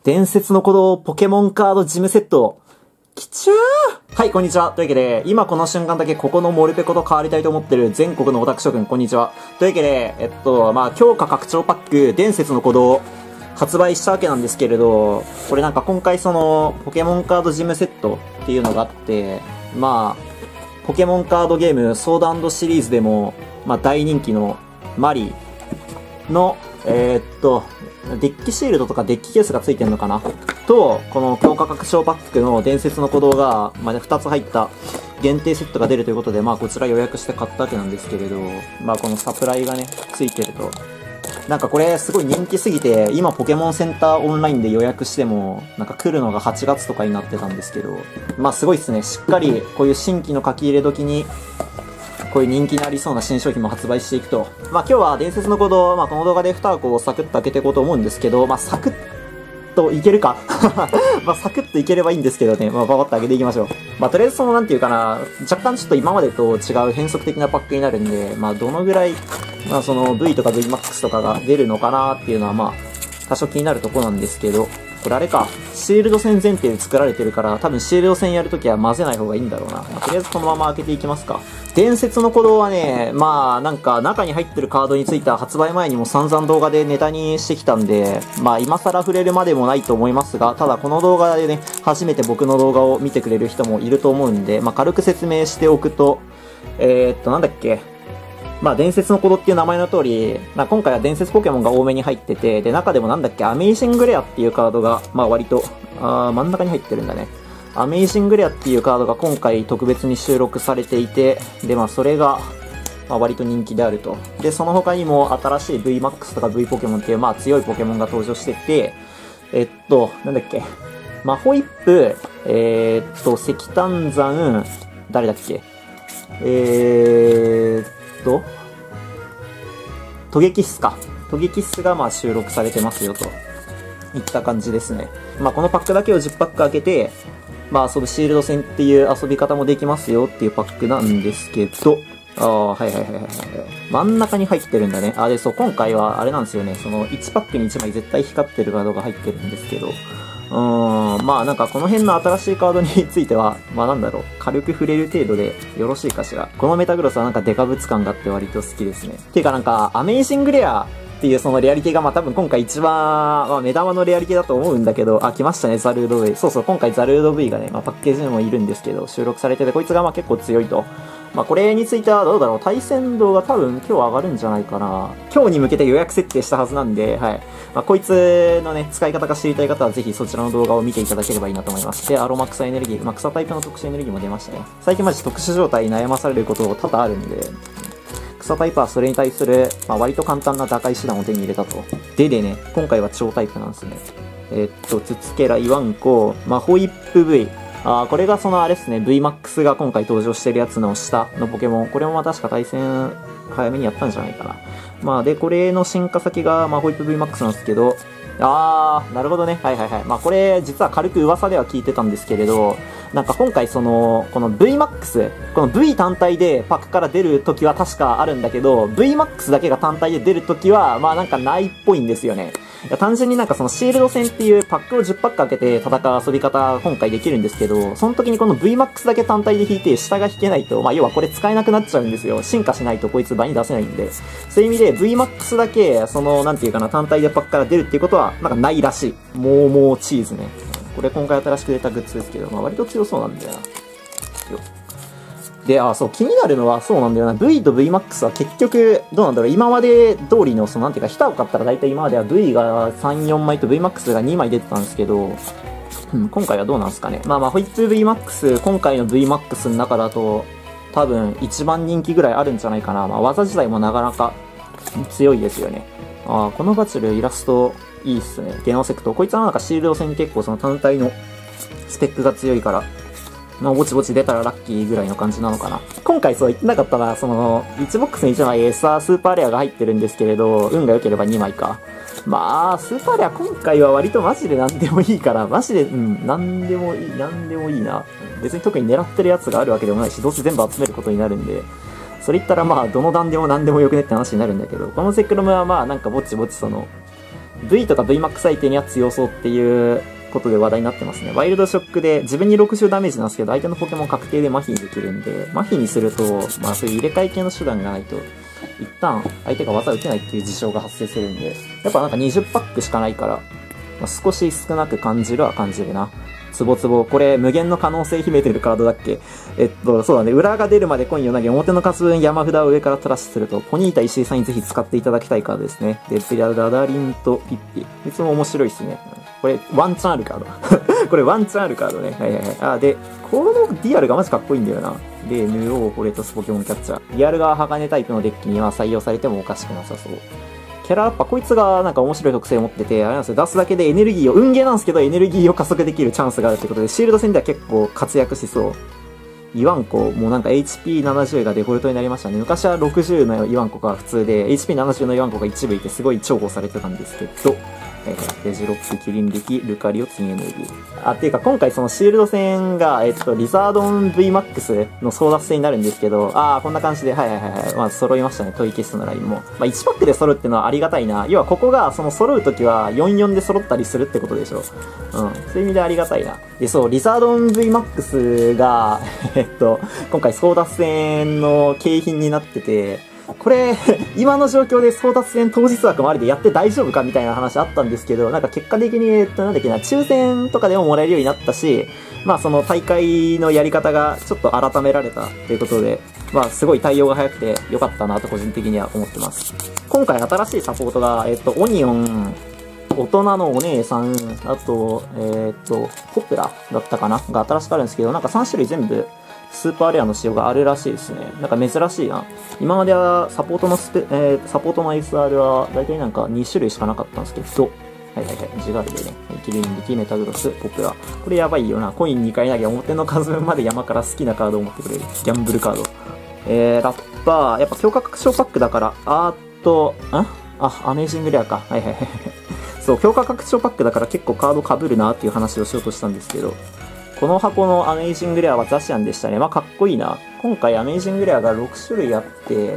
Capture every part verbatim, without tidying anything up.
伝説の鼓動ポケモンカードジムセット。きちゅー。はい、こんにちは。というわけで、今この瞬間だけここのモルペコと変わりたいと思ってる全国のオタク諸君、こんにちは。というわけで、えっと、まあ、強化拡張パック、伝説の鼓動、発売したわけなんですけれど、これなんか今回その、ポケモンカードジムセットっていうのがあって、まあ、ポケモンカードゲームソード&シリーズでも、まあ大人気のマリーの、えー、っと、デッキシールドとかデッキケースが付いてるのかなと、この強化拡張パックの伝説の鼓動が、まあ、ふたつ入った限定セットが出るということで、まあこちら予約して買ったわけなんですけれど、まあこのサプライがね、付いてると。なんかこれすごい人気すぎて、今ポケモンセンターオンラインで予約しても、なんか来るのがはちがつとかになってたんですけど、まあすごいっすね。しっかりこういう新規の書き入れ時に、こういう人気のありそうな新商品も発売していくと。まあ今日は伝説の鼓動、まあこの動画でに箱をサクッと開けていこうと思うんですけど、まあサクッといけるかまあサクッといければいいんですけどね、まあババッと開けていきましょう。まあとりあえずそのなんていうかな、若干ちょっと今までと違う変則的なパックになるんで、まあどのぐらい、まあその V とか ブイマックス とかが出るのかなっていうのはまあ多少気になるところなんですけど、これあれか、シールド戦前提で作られてるから、多分シールド戦やるときは混ぜない方がいいんだろうな。まあ、とりあえずこのまま開けていきますか。伝説の鼓動はね、まあなんか中に入ってるカードについては発売前にも散々動画でネタにしてきたんで、まあ今更触れるまでもないと思いますが、ただこの動画でね、初めて僕の動画を見てくれる人もいると思うんで、まあ軽く説明しておくと、えー、っとなんだっけ、まあ伝説の鼓動っていう名前の通り、まあ今回は伝説ポケモンが多めに入ってて、で中でもなんだっけ、アメイジングレアっていうカードが、まあ割と、あー真ん中に入ってるんだね。アメイジングレアっていうカードが今回特別に収録されていて、でまあそれが、まあ割と人気であると。で、その他にも新しい ブイマックス とか V ポケモンっていうまあ強いポケモンが登場してて、えっと、なんだっけ、マホイップ、えー、っと、石炭山、誰だっけ、えーっと、トゲキッスか。トゲキッスがまあ収録されてますよと。いった感じですね。まあこのパックだけをじゅっパック開けて、まあ遊ぶシールド戦っていう遊び方もできますよっていうパックなんですけど、ああ、はいはいはいはいはい。真ん中に入ってるんだね。あ、で、そう、今回はあれなんですよね。そのいちパックにいちまい絶対光ってるカードが入ってるんですけど、うーん、まあなんかこの辺の新しいカードについては、まあなんだろう、軽く触れる程度でよろしいかしら。このメタグロスはなんかデカブツ感があって割と好きですね。ていうかなんか、アメイジングレアっていうそのレアリティがまあ多分今回一番、まあ目玉のレアリティだと思うんだけど、あ、来ましたね、ザルード V。そうそう、今回ザルード V がね、まあパッケージにもいるんですけど、収録されてて、こいつがまあ結構強いと。まあこれについてはどうだろう、対戦度が多分今日上がるんじゃないかな。今日に向けて予約設定したはずなんで、はい。まあこいつのね、使い方が知りたい方はぜひそちらの動画を見ていただければいいなと思います。で、アロマ草エネルギー、まあ草タイプの特殊エネルギーも出ましたね。最近マジ特殊状態に悩まされること多々あるんで、草タイプはそれに対する、まあ割と簡単な打開手段を手に入れたと。ででね、今回は超タイプなんですね。えー、っと、ツツケラ、イワンコ、マホイップ V。あー、これがそのあれですね、ブイマックス が今回登場してるやつの下のポケモン。これもまあ確か対戦早めにやったんじゃないかな。まあで、これの進化先がマホイップ ブイマックス なんですけど、あー、なるほどね。はいはいはい。まあこれ実は軽く噂では聞いてたんですけれど、なんか今回その、この ブイマックス、この V 単体でパックから出る時は確かあるんだけど、ブイマックス だけが単体で出る時は、まあなんかないっぽいんですよね。いや単純になんかそのシールド戦っていうパックをじゅっパック開けて戦う遊び方今回できるんですけど、その時にこの ブイマックス だけ単体で引いて下が引けないと、まあ要はこれ使えなくなっちゃうんですよ。進化しないとこいつ場に出せないんで。そういう意味で ブイマックス だけ、そのなんていうかな、単体でパックから出るっていうことはなんかないらしい。もうもうチーズね。これ今回新しく出たグッズですけど、まあ割と強そうなんだよな。よで、あ、そう、気になるのはそうなんだよな。V と ブイマックス は結局、どうなんだろう。今まで通りの、その、なんていうか、下を買ったら大体今までは V がさん、よんまいと ブイマックス がにまい出てたんですけど、うん、今回はどうなんですかね。まあまあ、ホイップ ブイマックス、今回の ブイマックス の中だと、多分一番人気ぐらいあるんじゃないかな。まあ、技自体もなかなか強いですよね。あ、このバチルイラストいいっすね。ゲノセクト。こいつはなんかシールド戦に結構その単体のスペックが強いから、まあ、ぼちぼち出たらラッキーぐらいの感じなのかな。今回そう言ってなかったら、その、いちボックスにいちまいエスアールスーパーレアが入ってるんですけれど、運が良ければにまいか。まあ、スーパーレア今回は割とマジで何でもいいから、マジで、うん、何でもいい、何でもいいな。別に特に狙ってるやつがあるわけでもないし、どうせ全部集めることになるんで、それ言ったらまあ、どの段でも何でもよくねって話になるんだけど、このゼクロムはまあ、なんかぼちぼちその、 V とか ブイマックス 相手には強そうっていうことで話題になってますね。ワイルドショックで自分にろくじゅうダメージなんですけど、相手のポケモン確定で麻痺にできるんで、麻痺にすると、まあそういう入れ替え系の手段がないと、一旦相手が技打てないっていう事象が発生するんで、やっぱなんかにじゅうパックしかないから、まあ、少し少なく感じるは感じるな。つぼつぼ。これ、無限の可能性秘めてるカードだっけ？えっと、そうだね。裏が出るまでコインを投げ、表の数分山札を上からトラッシュすると、ポニータ石井さんにぜひ使っていただきたいカードですね。で、ダダリンとピッピ。いつも面白いっすね。これ、ワンチャンあるカード。これ、ワンチャンあるカードね。はいはいはい。あ、で、このディアルがマジかっこいいんだよな。で、ヌオー、ホレトスポケモンキャッチャー。ディアルが鋼タイプのデッキには採用されてもおかしくなさそう。キャララッパ、こいつがなんか面白い特性を持ってて、あれなんですよ、出すだけでエネルギーを、運ゲーなんですけど、エネルギーを加速できるチャンスがあるってことで、シールド戦では結構活躍しそう。イワンコ、もうなんか エイチピーななじゅう がデフォルトになりましたね。昔はろくじゅうのイワンコが普通で、エイチピーななじゅう のイワンコが一部いてすごい重宝されてたんですけど、えー、デジロック、キリン力、ルカリオ、ツインエネルギー。あ、っていうか今回そのシールド戦が、えっと、リザードン ブイマックス の争奪戦になるんですけど、あー、こんな感じで、はいはいはいはい。まあ、揃いましたね、トイキストのラインも。まあ、いちパックで揃うっていうのはありがたいな。要はここが、その揃うときはよんよんで揃ったりするってことでしょ。うん。そういう意味でありがたいな。で、そう、リザードン ブイマックス が、えっと、今回争奪戦の景品になってて、これ、今の状況で争奪戦当日枠もありでやって大丈夫かみたいな話あったんですけど、なんか結果的に、えっと、なんだっけな、抽選とかでももらえるようになったし、まあその大会のやり方がちょっと改められたということで、まあすごい対応が早くて良かったなと個人的には思ってます。今回新しいサポートが、えっと、オニオン、大人のお姉さん、あと、えっと、ポプラだったかなが新しくあるんですけど、なんかさん種類全部、スーパーレアの仕様があるらしいですね。なんか珍しいな。今まではサポートのスペ、えー、サポートの エスアール は大体なんかに種類しかなかったんですけど、はいはいはい、ジガルでね、キリン力、メタグロス、ポプラ。これやばいよな。コインにかい投げ、表の数分まで山から好きなカードを持ってくれる。ギャンブルカード。えー、ラッパー、やっぱ強化拡張パックだから、あーっと、んあ、アメージングレアか。はいはいはい。そう、強化拡張パックだから結構カード被るなっていう話をしようとしたんですけど、この箱のアメージングレアはザシアンでしたね。まあ、かっこいいな。今回アメージングレアがろく種類あって、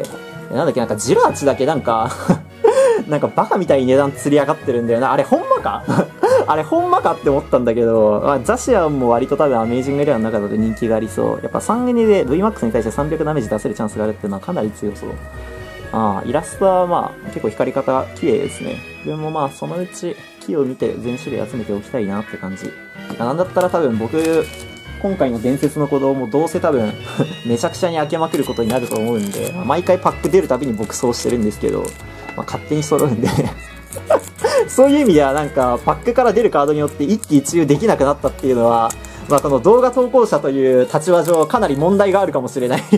なんだっけ、なんかジラーチだけなんか、なんかバカみたいに値段釣り上がってるんだよな。あれほんまかあれほんまかって思ったんだけど、まあ、ザシアンも割と多分アメージングレアの中だと人気がありそう。やっぱさんエヌで ブイマックス に対してさんびゃくダメージ出せるチャンスがあるっていうのはかなり強そう。ああ、イラストはまあ結構光り方綺麗ですね。自分もまあそのうち木を見て全種類集めておきたいなって感じ。なんだったら多分僕、今回の伝説の子供もどうせ多分めちゃくちゃに開けまくることになると思うんで、まあ、毎回パック出るたびに僕そうしてるんですけど、まあ、勝手に揃うんでそういう意味ではなんかパックから出るカードによって一喜一憂できなくなったっていうのは、まあこの動画投稿者という立場上かなり問題があるかもしれない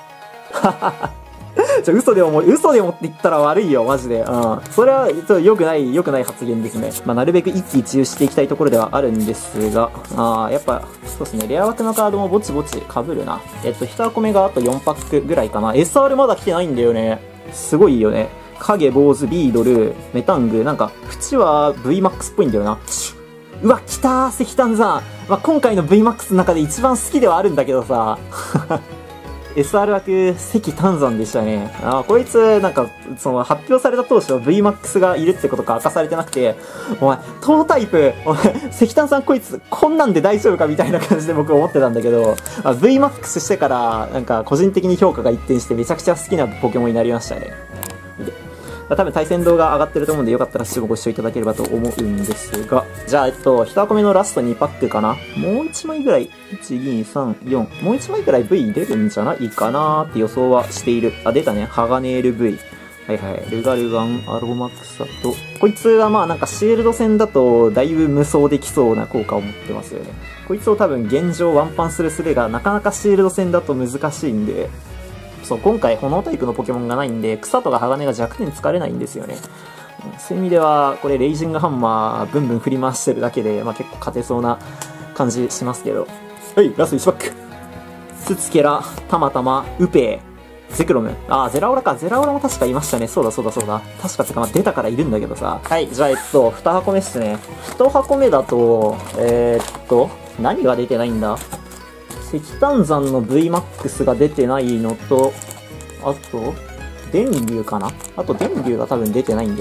ちょ、嘘でも、嘘でもって言ったら悪いよ、マジで。うん。それは、ちょっと良くない、良くない発言ですね。まあ、なるべく一喜一憂していきたいところではあるんですが、ああ、やっぱ、そうですね、レア枠のカードもぼちぼち被るな。えっと、いち箱目があとよんパックぐらいかな。エスアール まだ来てないんだよね。すごいよね。影、坊主、ビードル、メタング、なんか、縁は ブイマックス っぽいんだよな。うわ、来たー、石炭山。まあ、今回の ブイマックス の中で一番好きではあるんだけどさ。エスアール 枠、関丹山でしたね。あ、こいつ、なんか、その、発表された当初、ブイマックス がいるってことか明かされてなくて、お前、トータイプ、お前、石炭さんこいつ、こんなんで大丈夫かみたいな感じで僕思ってたんだけど、ブイマックス してから、なんか、個人的に評価が一転してめちゃくちゃ好きなポケモンになりましたね。多分対戦動画上がってると思うんで、よかったらすぐご視聴いただければと思うんですが。じゃあ、えっと、いち箱目のラストにパックかな。もういちまいぐらい、いち、に、さん、よん。もういちまいぐらい V 出るんじゃないかなーって予想はしている。あ、出たね。ハガネール V。はいはい。ルガルガン、アロマクサと。こいつはまあなんかシールド戦だとだいぶ無双できそうな効果を持ってますよね。こいつを多分現状ワンパンする術がなかなかシールド戦だと難しいんで、そう、今回炎タイプのポケモンがないんで、草とか鋼が弱点疲れないんですよね。そういう意味では、これレイジングハンマーブンブン振り回してるだけで、まあ結構勝てそうな感じしますけど。はい、ラストいちパック。スツケラ、たまたま、ウペイ、ゼクロム。あー、ゼラオラか。ゼラオラも確かいましたね。そうだそうだそうだ。確かってか、まあ出たからいるんだけどさ。はい、じゃあえっと、に箱目っすね。いち箱目だと、えー、っと、何が出てないんだ？石炭山の ブイマックス が出てないのと、あと、電流かなあと電流が多分出てないんだよな。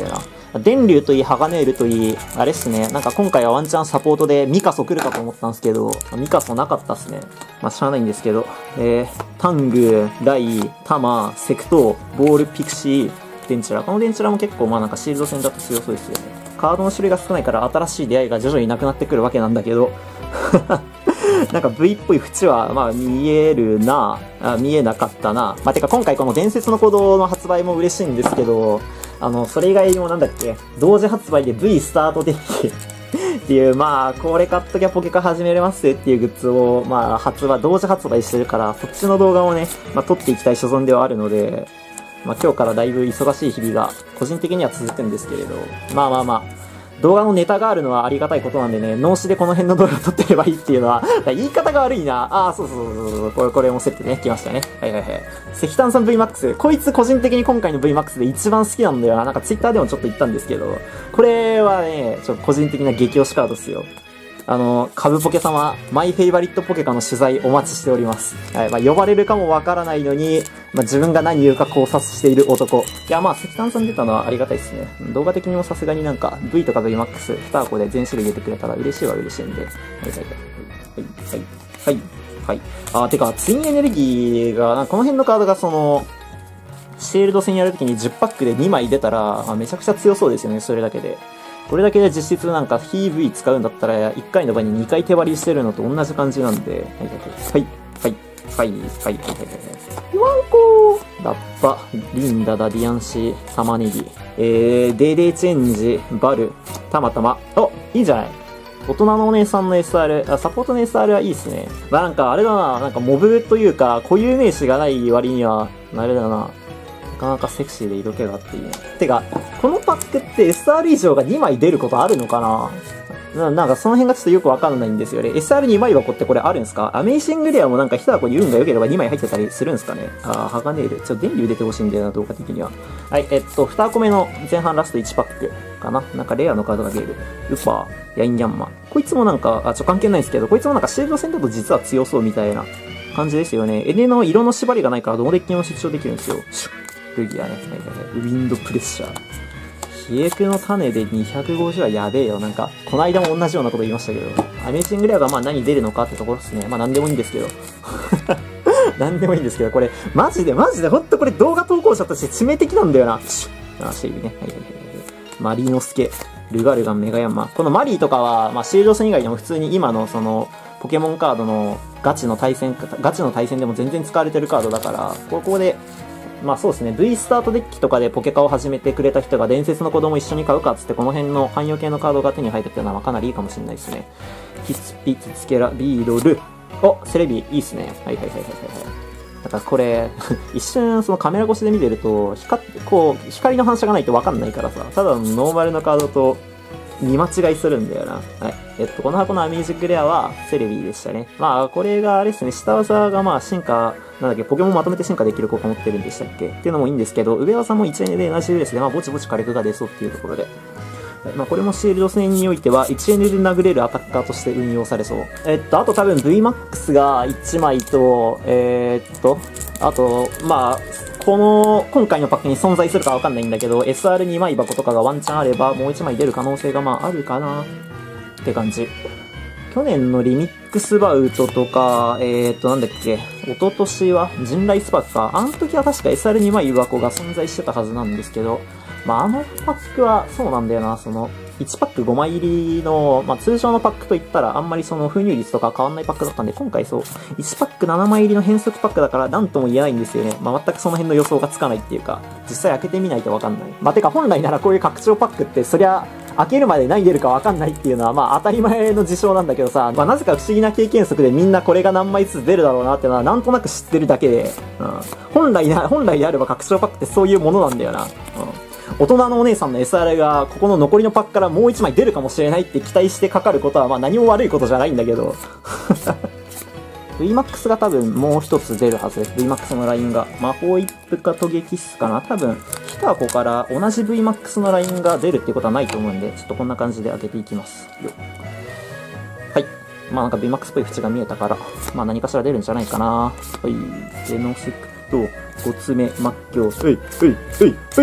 電流といい、ハガネールといい、あれっすね。なんか今回はワンチャンサポートでミカソ来るかと思ったんですけど、ミカソなかったっすね。まあ、しゃあないんですけど。えー、タング、ライ、タマ、セクト、ボール、ピクシー、デンチュラ。このデンチュラも結構まあなんかシールド戦だと強そうですよね。カードの種類が少ないから新しい出会いが徐々になくなってくるわけなんだけど。なんか V っぽい縁は、まあ見えるなあ、見えなかったな。まあてか今回この伝説の鼓動の発売も嬉しいんですけど、あの、それ以外にもなんだっけ、同時発売で V スタートデッキっていう、まあ、これ買っときゃポケカ始めれますよっていうグッズを、まあ、発売、同時発売してるから、そっちの動画をね、まあ撮っていきたい所存ではあるので、まあ今日からだいぶ忙しい日々が個人的には続くんですけれど、まあまあまあ、動画のネタがあるのはありがたいことなんでね、脳死でこの辺の動画撮ってればいいっていうのは、言い方が悪いな。ああ、そうそうそうそう、これ、これもセットね、来ましたね。はいはいはい。石炭酸 ブイマックス。こいつ個人的に今回の ブイマックス で一番好きなんだよな。なんかツイッターでもちょっと言ったんですけど、これはね、ちょっと個人的な激推しカードですよ。あの、株ポケ様、マイフェイバリットポケカの取材お待ちしております。はい、まあ、呼ばれるかもわからないのに、まあ、自分が何言うか考察している男。いや、まあ、石炭さん出たのはありがたいですね。動画的にもさすがになんか、V とか ブイマックス、に箱で全種類出てくれたら嬉しいは嬉しいんで。はい、はい、はい。はい、はい、はい。あ、てか、ツインエネルギーが、この辺のカードがその、シールド戦やるときにじゅうパックでにまい出たら、あ、めちゃくちゃ強そうですよね、それだけで。これだけで実質なんか ピーブイ 使うんだったらいっかいの場ににかい手割りしてるのと同じ感じなんで、はい、はい、はい、はい、はい、はい、はい、はい。ワンコーラッパ、リンダ、ダディアンシ、玉ねぎ、えー、デーデーチェンジ、バル、たまたま。お、いいんじゃない？大人のお姉さんの エスアール、あ、サポートの エスアール はいいっすね。まあなんかあれだな、なんかモブというか固有名詞がない割には、あれだな。なかなかセクシーで色気があっていいね。てか、このパックって エスアール 以上がにまい出ることあるのかな？な、なんかその辺がちょっとよくわかんないんですよね。エスアールに 枚箱ってこれあるんですか？アメイシングレアもなんか一箱に運が良ければにまい入ってたりするんですかね？あー、ハガネール。ちょっと電流出てほしいんだよな、動画的には。はい、えっと、に箱目の前半ラストいちパックかな。なんかレアのカードが出る。ウパー、ヤインヤンマ。こいつもなんか、あ、ちょ、関係ないんですけど、こいつもなんかシールド戦だと実は強そうみたいな感じですよね。エネの色の縛りがないからどのデッキも出張できるんですよ。ルギアね。はいはいはい。ウィンドプレッシャー。飛躍の種でにひゃくごじゅうはやべえよ。なんか、この間も同じようなこと言いましたけど。アメージングレアがまあ何出るのかってところですね。まあ何でもいいんですけど。何でもいいんですけど、これ、マジでマジでほんとこれ動画投稿者として致命的なんだよな。あ、シェイビね。はいはいはい。マリーノスケ、ルガルガン、メガヤンマ。このマリーとかは、まあシールド戦以外でも普通に今のその、ポケモンカードのガチの対戦、ガチの対戦でも全然使われてるカードだから、ここで、まあそうですね、V スタートデッキとかでポケカを始めてくれた人が伝説の子供一緒に買うかっつってこの辺の汎用系のカードが手に入るっていうのはかなりいいかもしれないですね。キツピツツケラ、ビーロル。お、セレビ、いいっすね。はいはいはいはいはい。だからこれ、一瞬そのカメラ越しで見てると、光って、こう、光の反射がないとわかんないからさ、ただのノーマルのカードと見間違いするんだよな。はい。えっと、この箱のアミュージックレアはセレビでしたね。まあ、これがあれですね、下技がまあ進化、なんだっけ、ポケモンまとめて進化できる効果持ってるんでしたっけっていうのもいいんですけど、上技もいちエヌで同じですね。まあ、ぼちぼち火力が出そうっていうところで。まあ、これもシールド戦においては いちエヌ で殴れるアタッカーとして運用されそう。えっと、あと多分 ブイマックス がいちまいと、えー、っと、あと、まあ、この、今回のパックに存在するかわかんないんだけど、エスアールに 枚箱とかがワンチャンあれば、もういちまい出る可能性がまああるかなって感じ。去年のリミックスバウトとか、えーと、なんだっけ、一昨年は人雷スパークか。あの時は確か エスアールに 枚箱が存在してたはずなんですけど、まああのパックはそうなんだよな、その、いちパックごまい入りの、まあ通常のパックといったらあんまりその封入率とか変わんないパックだったんで、今回そう、いちパックななまい入りの変則パックだからなんとも言えないんですよね。まあ全くその辺の予想がつかないっていうか、実際開けてみないとわかんない。まあてか本来ならこういう拡張パックってそりゃ、開けるまで何出るか分かんないっていうのはまあ当たり前の事象なんだけどさ、まあなぜか不思議な経験則でみんなこれが何枚ずつ出るだろうなっていうのはなんとなく知ってるだけで、うん、本来な、本来であれば拡張パックってそういうものなんだよな。うん、大人のお姉さんの エスアール がここの残りのパックからもういちまい出るかもしれないって期待してかかることはまあ何も悪いことじゃないんだけど。ブイマックス が多分もう一つ出るはずです。ブイマックス のラインが。魔法一服かトゲキスかな多分、ヒタコから同じ ブイマックス のラインが出るってことはないと思うんで、ちょっとこんな感じで開けていきます。よはい。まあなんか ブイマックス っぽい縁が見えたから、まあ何かしら出るんじゃないかな。はい。ゲノセクト、ごつめ、末境。はい、はい、はい、はい。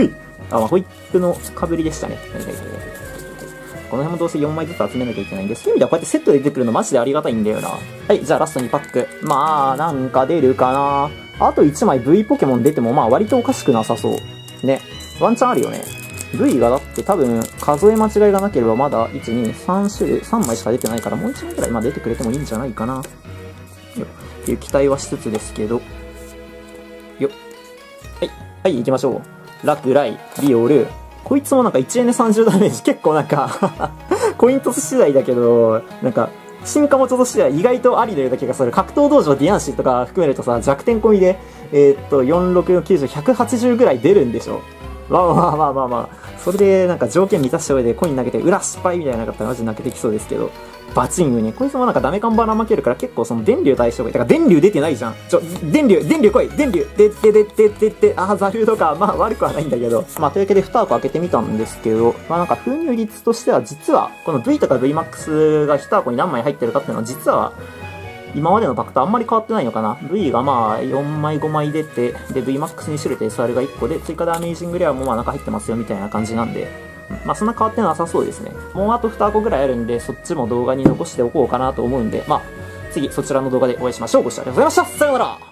あ、まあ、ホイップの被りでしたね。はいはいはいはい。この辺もどうせよんまいずつ集めなきゃいけないんで、そういう意味ではこうやってセットで出てくるのマジでありがたいんだよな。はい、じゃあラストにパック。まあ、なんか出るかな。あといちまい V ポケモン出てもまあ割とおかしくなさそう。ね。ワンチャンあるよね。V がだって多分数え間違いがなければまだいち、に、さん種類、さんまいしか出てないからもういちまいくらいまあ出てくれてもいいんじゃないかな。よっていう期待はしつつですけど。よはい。はい、行きましょう。ラクライ、ビオル。こいつもなんかいちえんでさんじゅうダメージ結構なんかコイントス次第だけど、なんか、進化もちょっと次第意外とありのような気がする。格闘道場ディアンシーとか含めるとさ、弱点込みで、えー、っと、よん、ろく、きゅうじゅう、ひゃくはちじゅうぐらい出るんでしょ。まあまあまあまあまあ。それでなんか条件満たした上でコイン投げて裏失敗みたいなのがあったらマジ泣けてきそうですけど。バチングに。こいつもなんかダメカンバラ負けるから結構その電流対象がいい。だから電流出てないじゃん。ちょ、電流、電流来い電流でってでってでって、あー、ザルとか、まあ悪くはないんだけど。まあというわけでに箱開けてみたんですけど、まあなんか封入率としては実は、この V とか V マックスがいち箱に何枚入ってるかっていうのは実は、今までのパックとあんまり変わってないのかな。V がまあよんまいごまい出て、で V マックスに種類と エスアール がいっこで、追加ダメージングレアもまあなんか入ってますよみたいな感じなんで、まあそんな変わってなさそうですね。もうあとに箱ぐらいあるんで、そっちも動画に残しておこうかなと思うんで、まあ次そちらの動画でお会いしましょう。ご視聴ありがとうございました。さようなら。